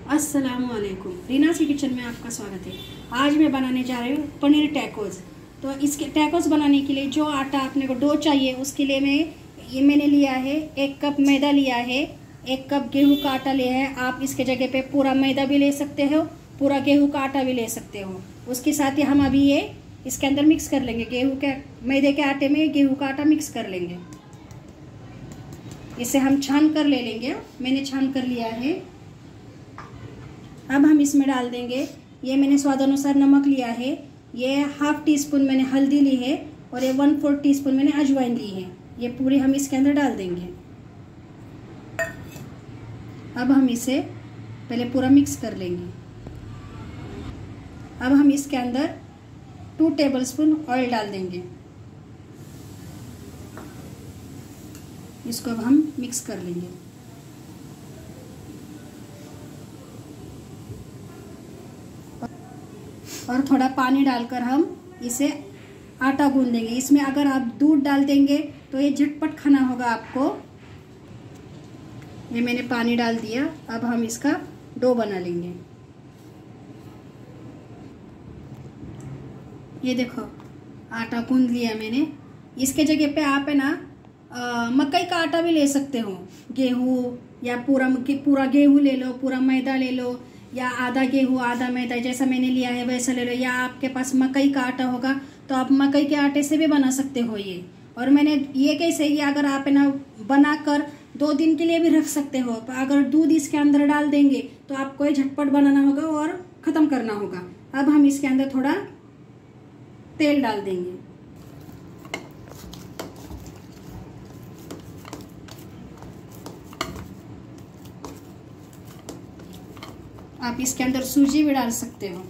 अस्सलामुअलैकुम, रीनास की किचन में आपका स्वागत है। आज मैं बनाने जा रही हूँ पनीर टैकोस। तो इसके टैकोस बनाने के लिए जो आटा अपने को डो चाहिए उसके लिए मैंने लिया है 1 कप मैदा लिया है, 1 कप गेहूं का आटा लिया है। आप इसके जगह पे पूरा मैदा भी ले सकते हो, पूरा गेहूं का आटा भी ले सकते हो। उसके साथ ही हम अभी ये इसके अंदर मिक्स कर लेंगे, मैदे के आटे में गेहूँ का आटा मिक्स कर लेंगे। इसे हम छान कर ले लेंगे। मैंने छान कर लिया है। अब हम इसमें डाल देंगे, ये मैंने स्वाद अनुसार नमक लिया है, ये ½ टीस्पून मैंने हल्दी ली है और ये 1/4 टीस्पून मैंने अजवाइन ली है। ये पूरी हम इसके अंदर डाल देंगे। अब हम इसे पहले पूरा मिक्स कर लेंगे। अब हम इसके अंदर 2 टेबलस्पून ऑयल डाल देंगे। इसको अब हम मिक्स कर लेंगे। और थोड़ा पानी डालकर हम इसे आटा गूंद देंगे। इसमें अगर आप दूध डाल देंगे तो ये झटपट खाना होगा आपको। ये मैंने पानी डाल दिया। अब हम इसका डो बना लेंगे। ये देखो आटा गूंद लिया मैंने। इसके जगह पे आप है ना मकई का आटा भी ले सकते हो, गेहूँ या पूरा गेहूँ ले लो, पूरा मैदा ले लो, या आधा गेहूँ आधा मैदा जैसा मैंने लिया है वैसा ले लो। या आपके पास मकई का आटा होगा तो आप मकई के आटे से भी बना सकते हो ये। और मैंने ये कैसे, ये अगर आप है ना बनाकर 2 दिन के लिए भी रख सकते हो। अगर दूध इसके अंदर डाल देंगे तो आपको ये झटपट बनाना होगा और ख़त्म करना होगा। अब हम इसके अंदर थोड़ा तेल डाल देंगे। आप इसके अंदर सूजी भी डाल सकते हो।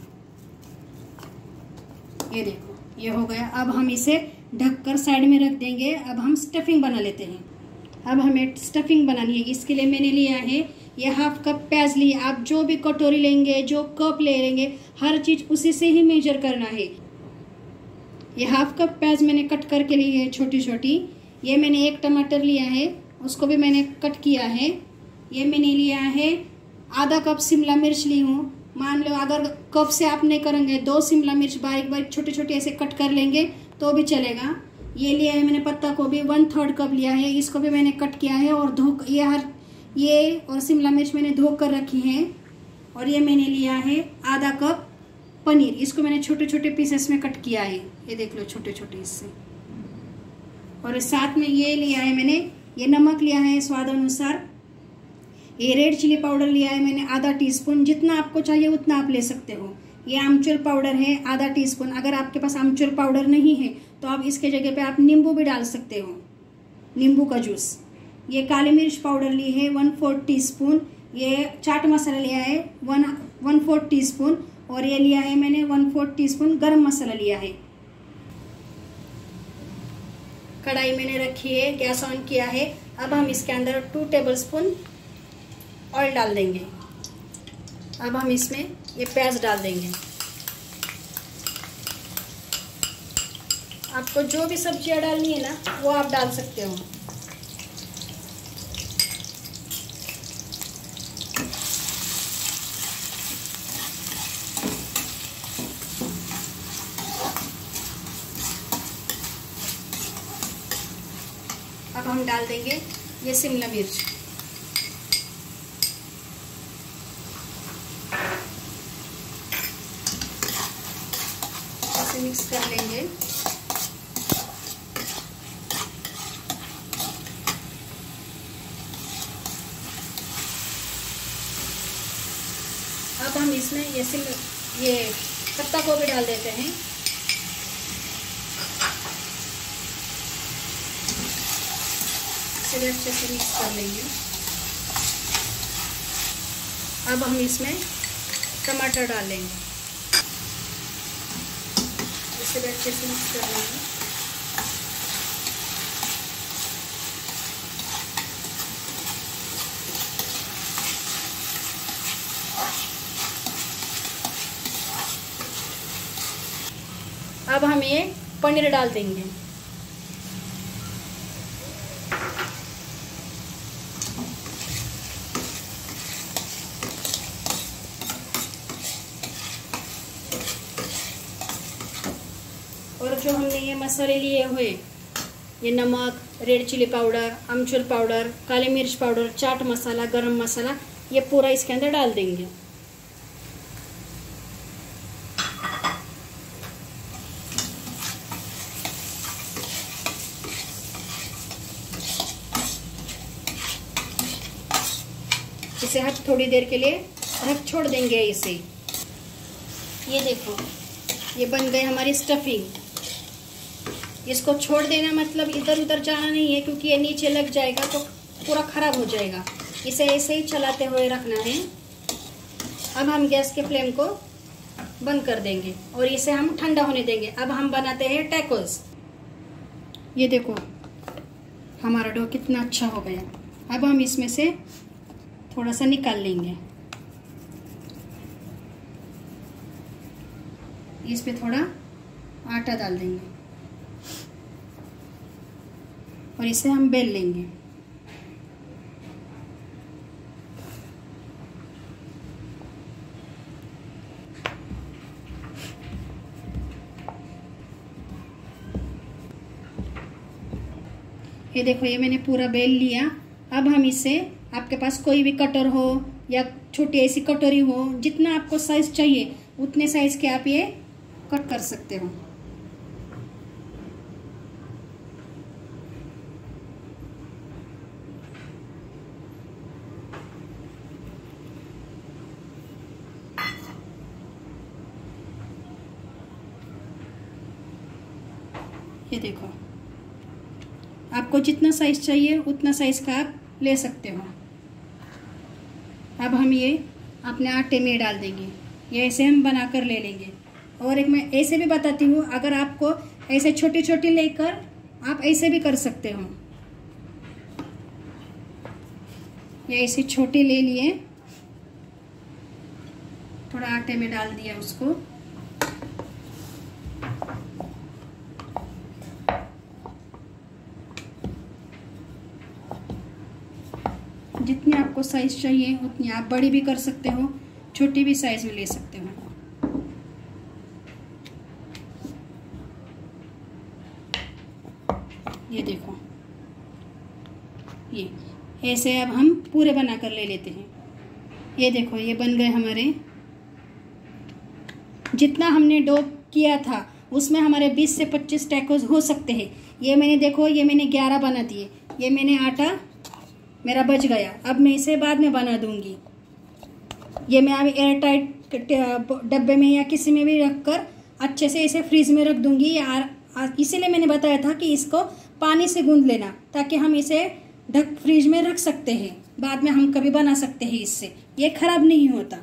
ये देखो ये हो गया। अब हम इसे ढककर साइड में रख देंगे। अब हम स्टफिंग बना लेते हैं। अब हमें स्टफिंग बनानी है। इसके लिए मैंने लिया है ये ½ कप प्याज लिया। आप जो भी कटोरी लेंगे, जो कप ले लेंगे, हर चीज़ उसी से ही मेजर करना है। ये ½ कप प्याज मैंने कट करके ली है छोटी छोटी। ये मैंने 1 टमाटर लिया है, उसको भी मैंने कट किया है। ये मैंने लिया है आधा कप शिमला मिर्च ली हूँ। मान लो अगर कप से आप नहीं करेंगे, 2 शिमला मिर्च बारीक बारीक छोटे छोटे ऐसे कट कर लेंगे तो भी चलेगा। ये लिया है मैंने पत्ता गोभी 1/3 कप लिया है, इसको भी मैंने कट किया है और ये और शिमला मिर्च मैंने धो कर रखी है। और ये मैंने लिया है आधा कप पनीर, इसको मैंने छोटे छोटे पीसेस में कट किया है। ये देख लो छोटे छोटे इससे। और साथ में ये लिया है मैंने, ये नमक लिया है स्वाद अनुसार। ये रेड चिली पाउडर लिया है मैंने आधा टीस्पून। जितना आपको चाहिए उतना आप ले सकते हो। ये आमचूर पाउडर है आधा टीस्पून। अगर आपके पास आमचूर पाउडर नहीं है तो आप इसके जगह पे आप नींबू भी डाल सकते हो, नींबू का जूस। ये काली मिर्च पाउडर ली है 1/4 टीस्पून। ये चाट मसाला लिया है 1/4 टीस्पून। और ये लिया है मैंने 1/4 टीस्पून गरम मसाला लिया है। कढ़ाई मैंने रखी है, गैस ऑन किया है। अब हम इसके अंदर 2 टेबलस्पून ऑयल डाल देंगे। अब हम इसमें ये प्याज डाल देंगे। आपको जो भी सब्जियां डालनी है ना वो आप डाल सकते हो। अब हम डाल देंगे ये शिमला मिर्च। मिक्स कर लेंगे। अब हम इसमें ये पत्ता गोभी डाल देते हैं। इसे अच्छे से मिक्स कर लेंगे। अब हम इसमें टमाटर डाल लेंगे। इसे अच्छे से मिक्स कर लेंगे। अब हम ये पनीर डाल देंगे। जो हमने ये मसाले लिए हुए, ये नमक, red chilli powder, amchur powder, काली मिर्च पाउडर, चाट मसाला, गरम मसाला, ये पूरा इसके अंदर डाल देंगे। इसे हम थोड़ी देर के लिए रख छोड़ देंगे इसे। ये देखो, ये बन गई हमारी स्टफिंग। इसको छोड़ देना मतलब इधर उधर जाना नहीं है, क्योंकि ये नीचे लग जाएगा तो पूरा खराब हो जाएगा। इसे ऐसे ही चलाते हुए रखना है। अब हम गैस के फ्लेम को बंद कर देंगे और इसे हम ठंडा होने देंगे। अब हम बनाते हैं टैकोस। ये देखो हमारा डो कितना अच्छा हो गया। अब हम इसमें से थोड़ा सा निकाल लेंगे। इस पे थोड़ा आटा डाल देंगे और इसे हम बेल लेंगे। ये देखो, ये मैंने पूरा बेल लिया। अब हम इसे, आपके पास कोई भी कटर हो या छोटी ऐसी कटोरी हो, जितना आपको साइज चाहिए उतने साइज के आप ये कट कर सकते हो। ये देखो, आपको जितना साइज चाहिए उतना साइज का आप ले सकते हो। अब हम ये अपने आटे में डाल देंगे। ये ऐसे हम बनाकर ले लेंगे। और एक मैं ऐसे भी बताती हूँ, अगर आपको ऐसे छोटी छोटी लेकर आप ऐसे भी कर सकते हो। ये ऐसी छोटी ले लिए, थोड़ा आटे में डाल दिया उसको। जितनी आपको साइज चाहिए उतनी आप बड़ी भी कर सकते हो, छोटी भी साइज में ले सकते हो। ये देखो, ये ऐसे अब हम पूरे बनाकर ले लेते हैं। ये देखो, ये बन गए हमारे। जितना हमने डो किया था उसमें हमारे 20 से 25 टैकोस हो सकते हैं। ये मैंने देखो, ये मैंने 11 बना दिए। ये मैंने आटा मेरा बच गया। अब मैं इसे बाद में बना दूंगी। ये मैं अभी एयर टाइट डब्बे में या किसी में भी रखकर अच्छे से इसे फ्रीज में रख दूंगी। इसीलिए मैंने बताया था कि इसको पानी से गूंद लेना, ताकि हम इसे ढक फ्रीज में रख सकते हैं। बाद में हम कभी बना सकते हैं इससे, ये खराब नहीं होता।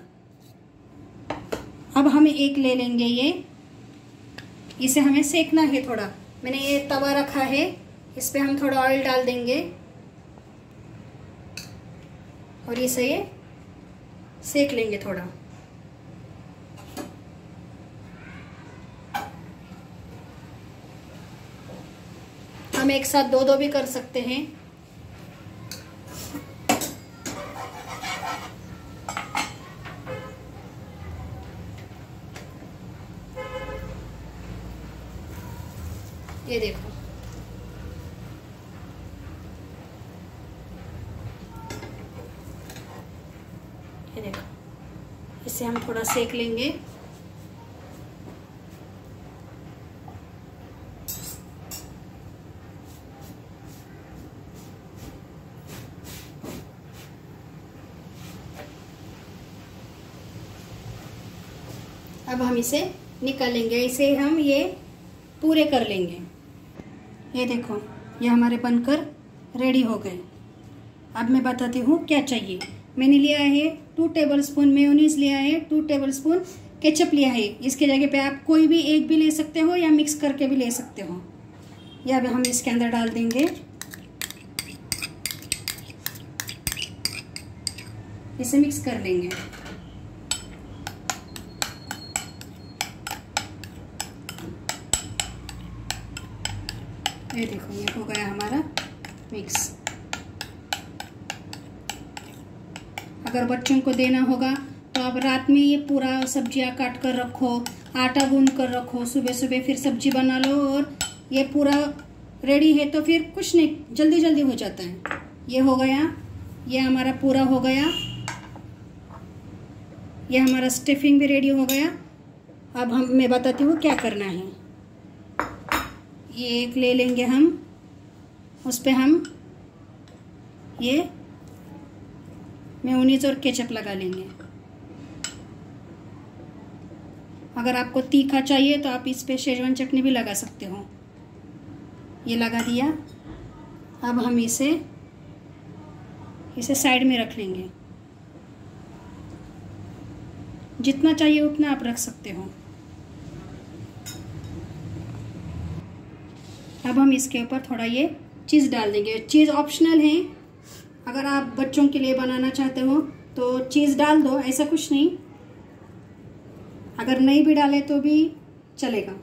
अब हमें एक ले लेंगे ये, इसे हमें सेकना है थोड़ा। मैंने ये तवा रखा है, इस पे हम थोड़ा ऑयल डाल देंगे और इसे ये सेक लेंगे थोड़ा। हम एक साथ दो भी कर सकते हैं। ये देखो, ये देखो, इसे हम थोड़ा सेक लेंगे। अब हम इसे निकालेंगे। इसे हम ये पूरे कर लेंगे। ये देखो, ये हमारे बनकर रेडी हो गए। अब मैं बताती हूँ क्या चाहिए। मैंने लिया है 2 टेबलस्पून मेयोनीज लिया है, 2 टेबलस्पून केचप लिया है। इसके जगह पे आप कोई भी एक भी ले सकते हो या मिक्स करके भी ले सकते हो। यह अब हम इसके अंदर डाल देंगे। इसे मिक्स कर लेंगे। ये देखो, ये हो गया हमारा मिक्स। अगर बच्चों को देना होगा तो आप रात में ये पूरा सब्जियां काट कर रखो, आटा गूंद कर रखो, सुबह सुबह फिर सब्जी बना लो और ये पूरा रेडी है तो फिर कुछ नहीं, जल्दी जल्दी हो जाता है। ये हो गया, ये हमारा पूरा हो गया, ये हमारा स्टफिंग भी रेडी हो गया। अब मैं बताती हूँ क्या करना है। ये एक ले लेंगे हम, उस पर हम ये मेयोनीज और केचप लगा लेंगे। अगर आपको तीखा चाहिए तो आप इस पे शेजवान चटनी भी लगा सकते हो। ये लगा दिया। अब हम इसे साइड में रख लेंगे। जितना चाहिए उतना आप रख सकते हो। अब हम इसके ऊपर थोड़ा ये चीज़ डाल देंगे। चीज़ ऑप्शनल है, अगर आप बच्चों के लिए बनाना चाहते हो तो चीज़ डाल दो, ऐसा कुछ नहीं। अगर नहीं भी डाले तो भी चलेगा।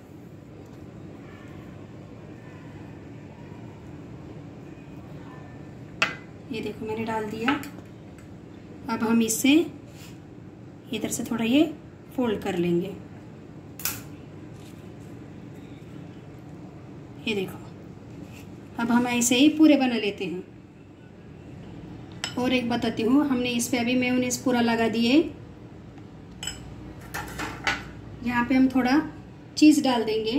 ये देखो मैंने डाल दिया। अब हम इससे इधर से थोड़ा ये फोल्ड कर लेंगे। ये देखो, अब हम ऐसे ही पूरे बना लेते हैं। और एक बताती हूँ, हमने इस पे अभी मेयोनीज पूरा लगा दिए। यहाँ पे हम थोड़ा चीज़ डाल देंगे।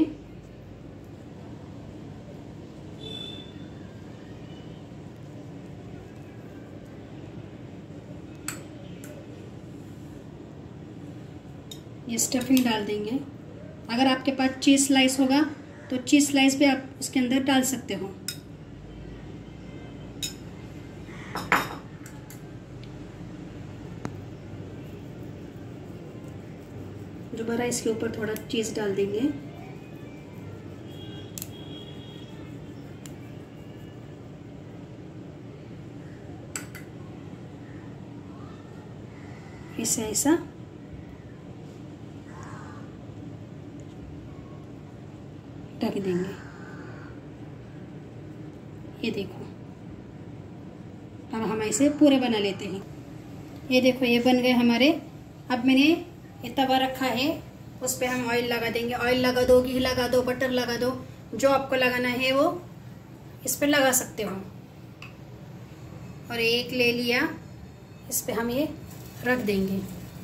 ये स्टफिंग डाल देंगे। अगर आपके पास चीज़ स्लाइस होगा तो चीज़ स्लाइस भी आप उसके अंदर डाल सकते हो। दोबारा इसके ऊपर थोड़ा चीज़ डाल देंगे। इसे ऐसा ढक देंगे। ये देखो, अब हम ऐसे पूरे बना लेते हैं। ये देखो ये बन गए हमारे। अब मैंने ये तवा रखा है, उस पर हम ऑयल लगा देंगे। ऑयल लगा दो, घी लगा दो, बटर लगा दो, जो आपको लगाना है वो इस पर लगा सकते हो। और एक ले लिया, इस पे हम ये रख देंगे।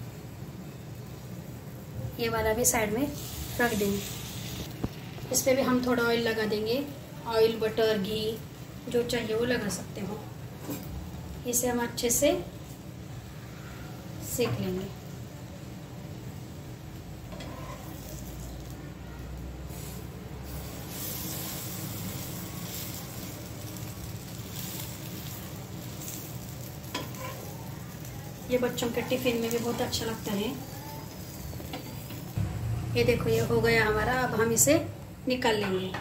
ये वाला भी साइड में रख देंगे। इस पे भी हम थोड़ा ऑयल लगा देंगे। ऑयल, बटर, घी जो चाहिए वो लगा सकते हो। इसे हम अच्छे से सेक लेंगे। ये बच्चों के टिफिन में भी बहुत अच्छा लगता है। ये देखो ये हो गया हमारा। अब हम इसे निकाल लेंगे।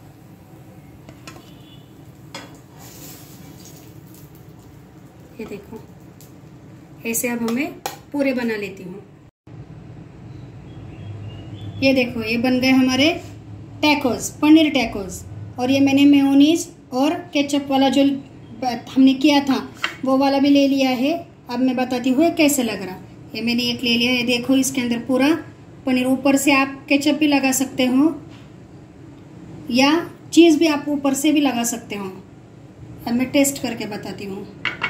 ये देखो ऐसे अब हमें पूरे बना लेती हूँ। ये देखो ये बन गए हमारे टैकोस, पनीर टैकोस। और ये मैंने मेयोनीज और केचप वाला जो हमने किया था वो वाला भी ले लिया है। अब मैं बताती हूँ कैसे लग रहा। ये मैंने एक ले लिया है। देखो इसके अंदर पूरा पनीर, ऊपर से आप केचप भी लगा सकते हो या चीज़ भी आप ऊपर से भी लगा सकते हो। अब मैं टेस्ट करके बताती हूँ।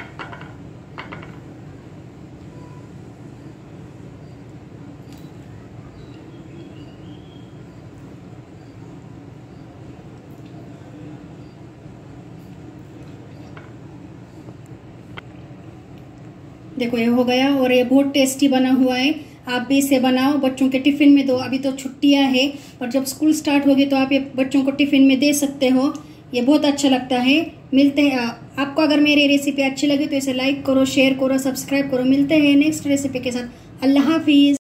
देखो ये हो गया और ये बहुत टेस्टी बना हुआ है। आप भी इसे बनाओ, बच्चों के टिफ़िन में दो। अभी तो छुट्टियां हैं और जब स्कूल स्टार्ट होगी तो आप ये बच्चों को टिफ़िन में दे सकते हो। ये बहुत अच्छा लगता है। मिलते हैं, आपको अगर मेरी रेसिपी अच्छी लगे तो इसे लाइक करो, शेयर करो, सब्सक्राइब करो। मिलते हैं नेक्स्ट रेसिपी के साथ। अल्लाह हाफिज़।